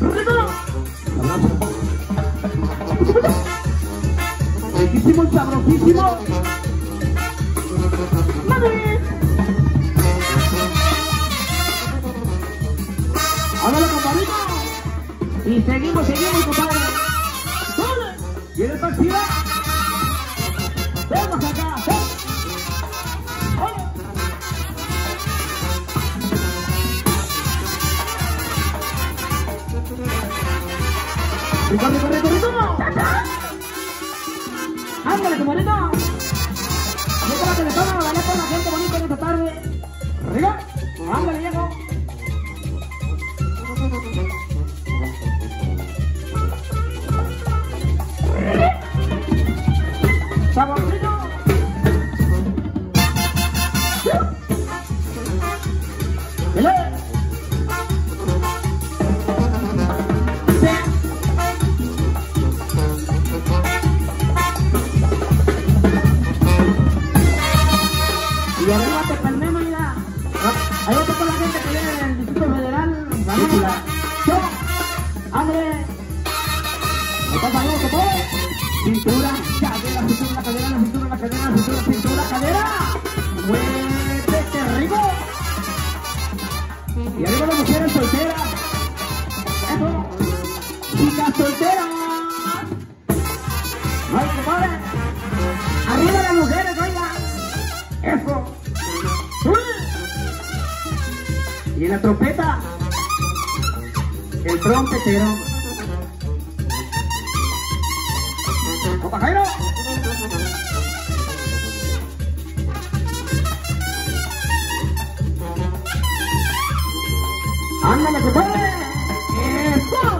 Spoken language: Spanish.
¡Rico! Riquísimo y sabrosísimo. ¡Mami! ¡Hágalo, compadrito! Y seguimos, compadre. ¡Dale! ¿Quieres partida? ¡Vamos acá! ¡Rico! ¡Ándale, compadrito! ¡Mira la que le toma! ¡Dale con la gente bonita en esta tarde! ¡Arriba! ¡Ándale, viejo! ¡Saborcito! ¡Dale! Y arriba te palmemos, mira. Ahí está con la gente que viene del Distrito Federal. Vamos, yo, hambre. Ahí está saliendo que todo. Cintura, cadera, cintura, cadera, cintura, cadera, cintura, cintura, cadera. Muévete rico. Y arriba las mujeres solteras. Eso. Chicas solteras. Ay, compadre. Arriba las mujeres, oiga. Eso. Y en la trompeta, el trompetero. ¡Opa, Jairo! ¡Ándale, compadre! ¡Eso!